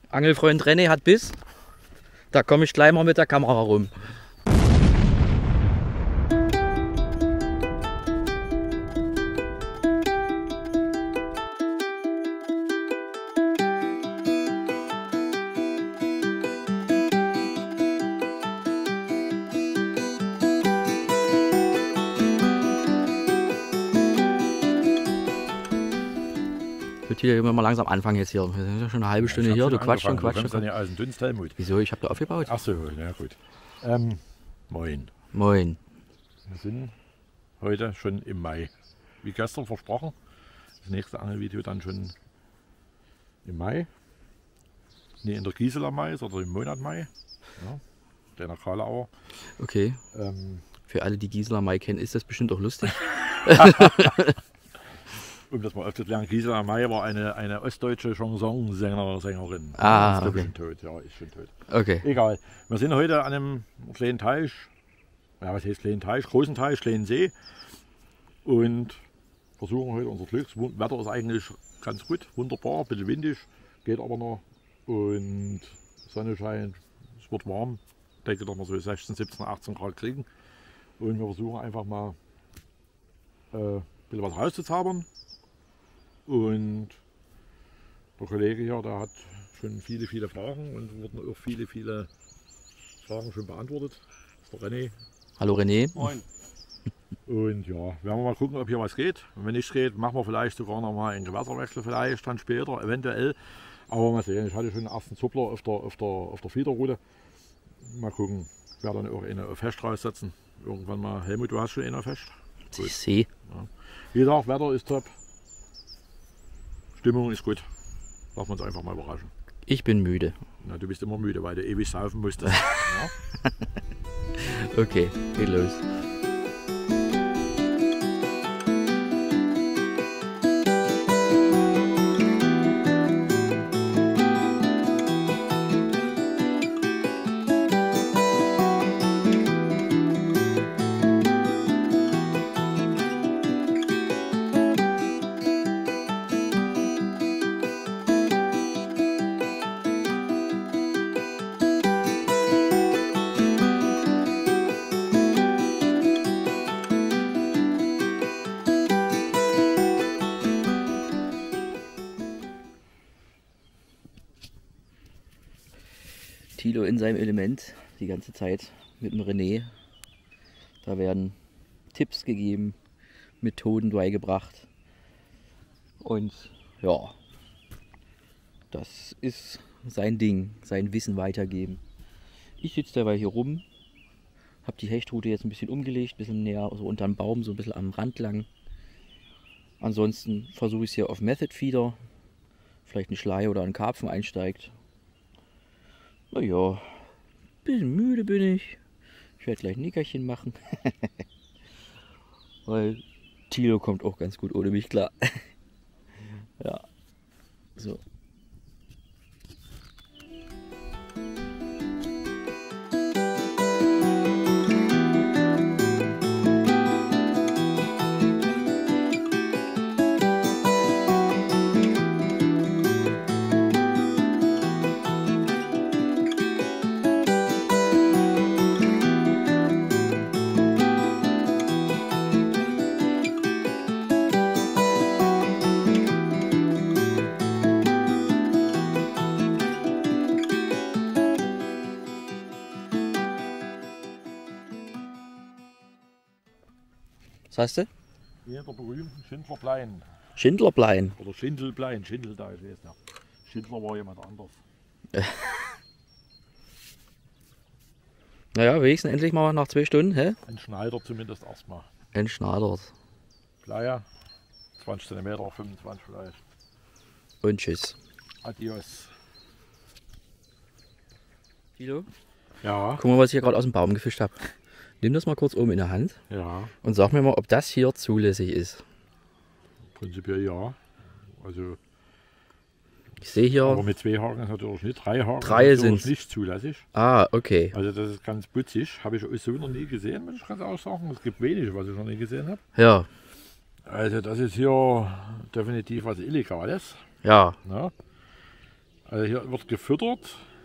Angelfreund René hat Biss. Da komme ich gleich mal mit der Kamera rum. Hier immer mal langsam anfangen jetzt hier. Wir sind ja schon eine halbe Stunde hier. Du quatschst und quatschst. Du kommst ja aus dem dünnsten Helmut. Wieso? Ich habe da aufgebaut. Ach so, ja gut. Moin. Moin. Wir sind heute schon im Mai. Wie gestern versprochen. Das nächste Angelvideo dann schon im Mai. Nee, in der Gisela Mai, sondern im Monat Mai. Ja, der nach Karlauer. Okay. Für alle, die Gisela Mai kennen, ist das bestimmt auch lustig. Um das mal aufzuklären, Gisela May war eine ostdeutsche Chansonsängerin. Ah, ist okay. Schon tot. Ja, ist schon tot. Okay. Egal. Wir sind heute an einem kleinen Teich. Ja, was heißt kleinen Teich? Großen Teich, kleinen See. Und versuchen heute unser Glück. Das Wetter ist eigentlich ganz gut, wunderbar, ein bisschen windig, geht aber noch. Und Sonne scheint, es wird warm. Ich denke, dass wir so 16, 17, 18 Grad kriegen. Und wir versuchen einfach mal ein bisschen was rauszuzaubern. Und der Kollege hier, der hat schon viele Fragen und wurden auch viele Fragen schon beantwortet. Das ist der René. Hallo René. Moin. Und ja, werden wir mal gucken, ob hier was geht. Und wenn nichts geht, machen wir vielleicht sogar noch mal einen Gewässerwechsel vielleicht dann später, eventuell. Aber mal sehen, ich hatte schon den ersten Zuppler auf der Fiederroute. Mal gucken, ich werde dann auch eine auf Fest raussetzen. Irgendwann mal. Helmut, du hast schon eine auf Fest? Ich sehe. Ja. Wie gesagt, Wetter ist top. Stimmung ist gut. Lassen wir uns einfach mal überraschen. Ich bin müde. Na, du bist immer müde, weil du ewig saufen musstest. Ja? Okay, geht los. Thilo in seinem Element die ganze Zeit mit dem René. Da werden Tipps gegeben, Methoden beigebracht. Und ja, das ist sein Ding, sein Wissen weitergeben. Ich sitze dabei hier rum, habe die Hechtroute jetzt ein bisschen umgelegt, ein bisschen näher so unterm Baum, so ein bisschen am Rand lang. Ansonsten versuche ich es hier auf Method Feeder, vielleicht ein Schlei oder ein Karpfen einsteigt. Naja, ein bisschen müde bin ich. Ich werde gleich ein Nickerchen machen. Weil Thilo kommt auch ganz gut ohne mich klar. Ja, so. Was hast du? Hier der berühmten Schindlerblein. Schindlerblein. Oder Schindelblein, Schindel da, ich weiß nicht. Schindler war jemand anders. Naja, wenigstens endlich mal nach 2 Stunden, hä? Ein Schneider zumindest erstmal. Entschnadert. Bleier, 20 cm, 25 vielleicht. Und tschüss. Adios. Thilo? Ja. Guck mal, was ich hier gerade aus dem Baum gefischt habe. Nimm das mal kurz oben in der Hand Ja, und sag mir mal, ob das hier zulässig ist. prinzipiell ja. Also, Ich sehe hier. aber mit 2 Haken ist natürlich nicht. 3 Haken 3 ist natürlich sind's. nicht zulässig. Ah, okay. Also das ist ganz putzig. Habe ich so noch nie gesehen, muss ich ganz auch sagen. Es gibt wenig, was ich noch nie gesehen habe. Ja, Also das ist hier definitiv was Illegales. ja. Ne? Also hier wird gefüttert.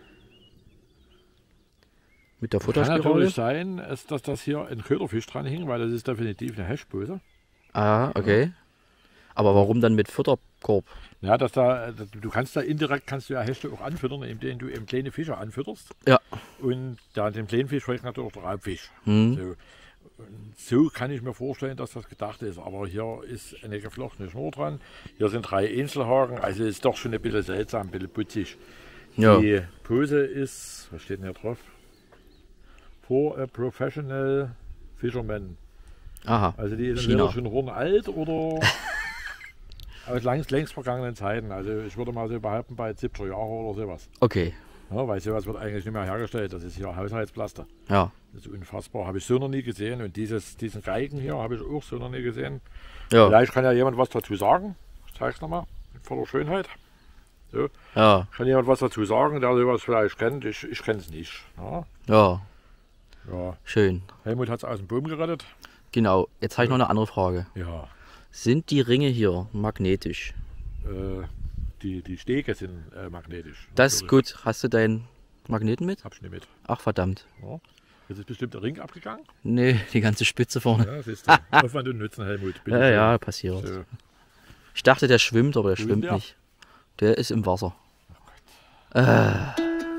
Mit der Kann Futterspirale? natürlich sein, dass das hier ein Köderfisch dran hing, weil das ist definitiv eine Heschböse. Ah, okay. Aber warum dann mit Futterkorb? Ja, du kannst da indirekt ja Hechte auch anfüttern, indem du eben kleine Fische anfütterst. Ja. Und da dem kleinen Fisch folgt natürlich der Raubfisch. Hm. So. Und so kann ich mir vorstellen, dass das gedacht ist. Aber hier ist eine geflochtene Schnur dran. Hier sind 3 Einzelhaken. Also ist doch schon ein bisschen seltsam, ein bisschen putzig. Ja. Die Pose ist, was steht denn hier drauf? For a professional fisherman. Aha. Also die ist China. entweder schon hornalt oder aus längst vergangenen Zeiten. Also ich würde mal so behaupten, bei 70er Jahren oder sowas. Okay. Ja, weil sowas wird eigentlich nicht mehr hergestellt. Das ist hier Haushaltsplaste. Ja. Das ist unfassbar. Habe ich so noch nie gesehen. Und diesen Geigen hier habe ich auch so noch nie gesehen. Ja. Vielleicht kann ja jemand was dazu sagen. Ich zeige es nochmal. Voller Schönheit. So. Ja. Kann jemand was dazu sagen, der sowas vielleicht kennt? Ich kenne es nicht. Ja. Ja. Ja. Schön. Helmut hat es aus dem Boden gerettet. Genau. Jetzt habe ich noch eine andere Frage. Ja. Sind die Ringe hier magnetisch? Die Stege sind magnetisch. Das ist gut. Hast du deinen Magneten mit? Hab ich nicht mit. Ach verdammt. Ja. Jetzt ist bestimmt der Ring abgegangen. Nee, die ganze Spitze vorne. Ja, siehst du. Aufwand und Nutzen, Helmut. Bitte Ja, schön. ja, passiert. So. Ich dachte, der schwimmt, aber der Wo ist schwimmt der? nicht. Der ist im Wasser. So ungefähr.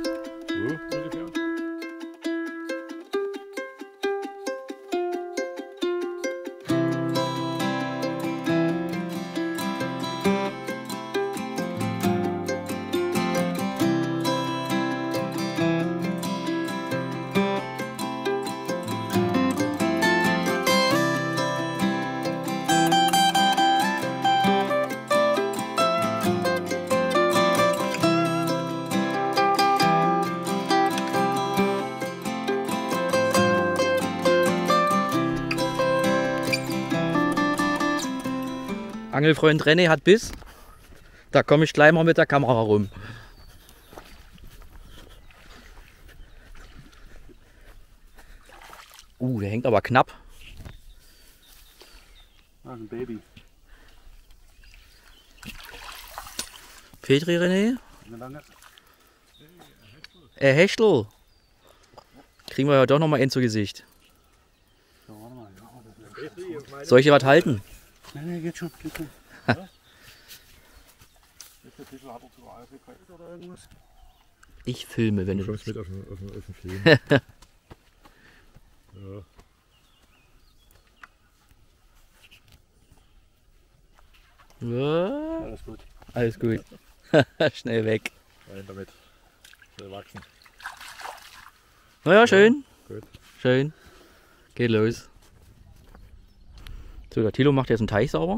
Angelfreund René hat Biss. Da komme ich gleich mal mit der Kamera rum. Der hängt aber knapp. Das ist ein Baby. Petri René? Hechtel. Kriegen wir ja doch noch mal einen zu Gesicht. Soll ich dir was halten? Nee, geht schon. Geht schon. Oder irgendwas? Ich filme, wenn Du du. kommst mit auf den Film. Ja. Ja, Alles gut. alles gut. Schnell weg. Rein damit. Soll wachsen. Naja, schön. Gut. Schön. Geht los. So, der Thilo macht jetzt einen Teich sauber.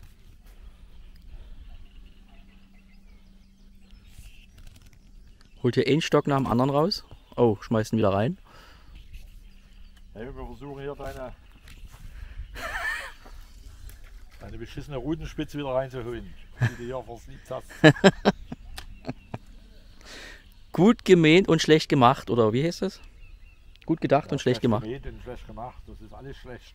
Holt hier einen Stock nach dem anderen raus. Oh, schmeißt ihn wieder rein. Hey, wir versuchen hier deine beschissene Rutenspitze wieder reinzuholen, die du hier versliebt hast. Gut gemäht und schlecht gemacht, oder wie heißt das? Gut gedacht und schlecht gemacht. Gemäht und schlecht gemacht, das ist alles schlecht.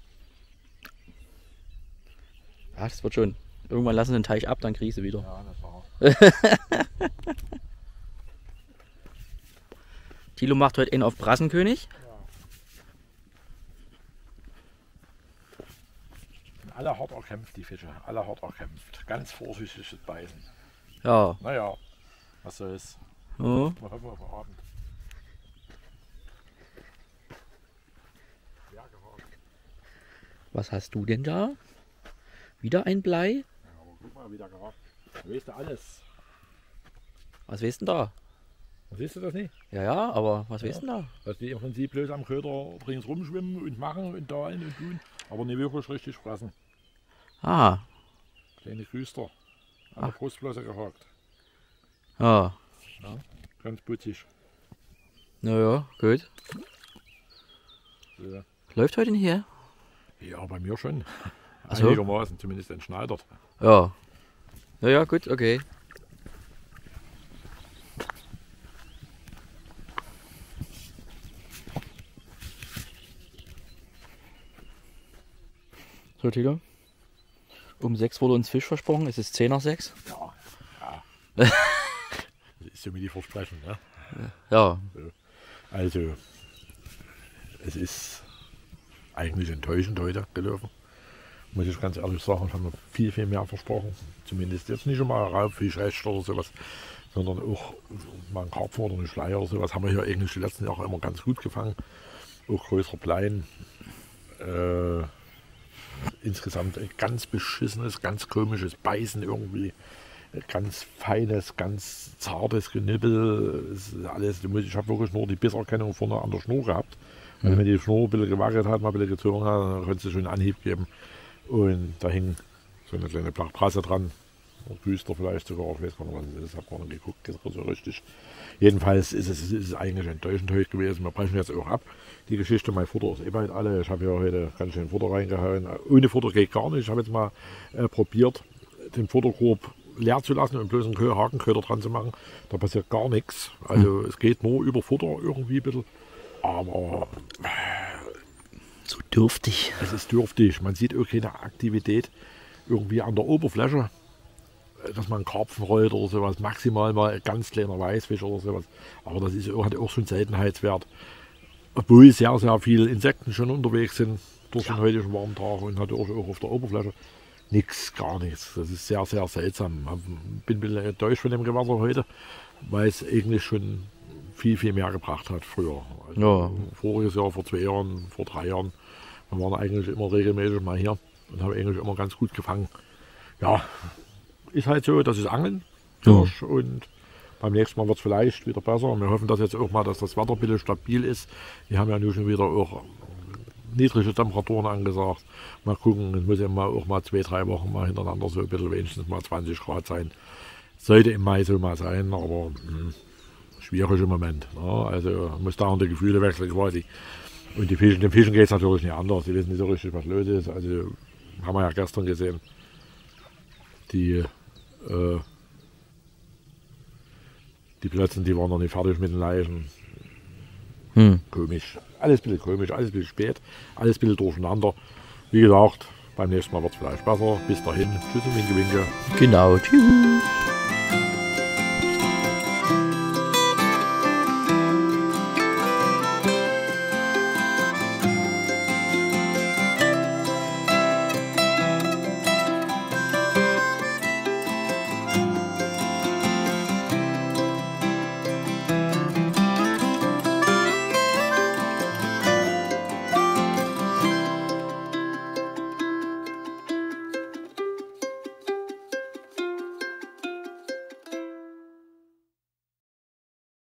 Ja, das wird schon. Irgendwann lassen den Teich ab, dann kriegst du wieder. Ja, das war. Thilo macht heute einen auf Brassenkönig. Alle hart erkämpft, die Fische. Alle hart erkämpft. Ganz vorsichtiges Beißen. Ja. Naja, was soll's. Ja. Wir hoffen auf den Abend. Ja, gehakt. Was hast du denn da? Wieder ein Blei? Ja, aber guck mal, wieder gehakt. Du weißt ja alles. Was weißt denn da? Siehst du das nicht? Ja, ja, aber was weißt denn da? Dass die im Prinzip bloß am Köder drin rumschwimmen und machen und da und tun, aber nicht wirklich richtig fressen. Ah, Kleine Küster. An der Brustflosse gehakt. ja. Ja, ganz putzig. Naja, gut. So. Läuft heute nicht hier? Ja, bei mir schon. Ach so. Einigermaßen, zumindest entschneidert. Ja. Naja, gut, okay. So, Tilo. Um 6 wurde uns Fisch versprochen. Es ist 10 nach 6. Ja, ja. ist so wie die Versprechen. Ne? Ja. Also, es ist eigentlich enttäuschend heute gelaufen. Muss ich ganz ehrlich sagen, ich habe mir viel, viel mehr versprochen. Zumindest jetzt nicht einmal Raubfisch, Recht oder sowas, sondern auch mal ein Karpfen oder eine Schleier oder sowas haben wir hier eigentlich die letzten Jahre immer ganz gut gefangen. Auch größere Pleien. Insgesamt ein ganz beschissenes, ganz komisches Beißen irgendwie. Ganz feines, ganz zartes Genippel. Alles, ich habe wirklich nur die Bisserkennung vorne an der Schnur gehabt. Also wenn die Schnur ein bisschen gewackelt hat, mal ein bisschen gezogen hat, dann konnte es schon einen Anhieb geben. Und da hing so eine kleine Blachbrasse dran. Oder Büster vielleicht sogar, ich weiß gar nicht, was das ist. Ich habe gar nicht geguckt, das war so richtig. Jedenfalls ist es eigentlich enttäuschend heute gewesen. Wir brechen jetzt auch ab. Die Geschichte, mein Futter ist eh bald alle. Ich habe ja heute ganz schön Futter reingehauen. Ohne Futter geht gar nicht. Ich habe jetzt mal probiert, den Futterkorb leer zu lassen und bloß einen Hakenköder dran zu machen. Da passiert gar nichts. Also es geht nur über Futter irgendwie ein bisschen. Aber So dürftig. es ist dürftig. Man sieht auch keine Aktivität irgendwie an der Oberfläche, dass man einen Karpfen rollt oder sowas. Maximal mal ein ganz kleiner Weißfisch oder sowas. Aber das ist, hat auch schon Seltenheitswert. Obwohl sehr, sehr viele Insekten schon unterwegs sind durch den heutigen warmen Tag und hat auch auf der Oberfläche nichts, gar nichts. Das ist sehr, sehr seltsam. Ich bin ein bisschen enttäuscht von dem Gewässer heute, weil es eigentlich schon viel, viel mehr gebracht hat früher. Also Ja. Voriges Jahr, vor 2 Jahren, vor 3 Jahren. Wir waren eigentlich immer regelmäßig mal hier und haben eigentlich immer ganz gut gefangen. Ja, ist halt so, das ist Angeln. Fisch, und beim nächsten Mal wird es vielleicht wieder besser. Wir hoffen, dass jetzt auch mal, dass das Wetter ein bisschen stabil ist. Wir haben ja nun schon wieder auch niedrige Temperaturen angesagt. Mal gucken, es muss ja mal auch mal 2, 3 Wochen mal hintereinander so ein bisschen wenigstens mal 20 Grad sein. Sollte im Mai so mal sein, aber schwierig im Moment. Ne? Also muss da die Gefühle wechseln quasi. Und den Fischen geht es natürlich nicht anders. Die wissen nicht so richtig, was los ist. Also haben wir ja gestern gesehen. Die Plötzen, die waren noch nicht fertig mit den Leichen. Komisch. Alles ein bisschen komisch, alles ein bisschen spät, alles ein bisschen durcheinander. Wie gesagt, beim nächsten Mal wird es vielleicht besser. Bis dahin, tschüss und winke, winke. Genau, tschüss.